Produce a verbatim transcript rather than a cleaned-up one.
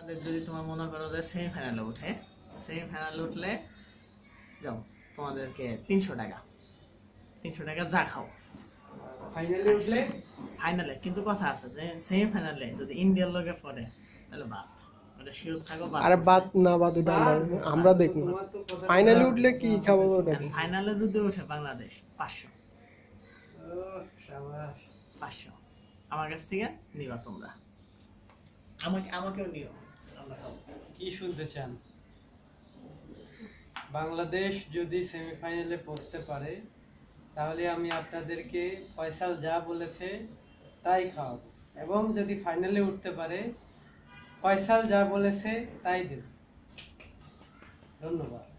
বাংলাদেশ যদি তোমার মনে করো যে সেমিফাইনালে উঠে, সেমিফাইনালে উঠলে যাও তোমাদেরকে তিনশো টাকা তিনশো টাকা যা খাও। ফাইনালে উঠলে ফাইনালে কিন্তু কথা আছে যে সেমিফাইনালে যদি ইন্ডিয়ার লগে পড়ে তাহলে বাদ, ওটা শিওর থাকো বাদ। আরে বাদ না বাদ ওটা আমরা দেখব। ফাইনালে উঠলে কি খাবো ওটা? ফাইনালে যদি উঠে বাংলাদেশ পাঁচশো ও শাবাশ, পাঁচশো আমার কাছ থেকে নিবা তোমরা, আমাকে আমাকেও নিও, আমরা খাবো। কি শুনতে চান? বাংলাদেশ যদি সেমিফাইনালে পৌঁছতে পারে তাহলে আমি আপনাদেরকে ফয়সাল যা বলেছে তাই খাওয়াবো, এবং যদি ফাইনালে উঠতে পারে ফয়সাল যা বলেছে তাই দেব। ধন্যবাদ।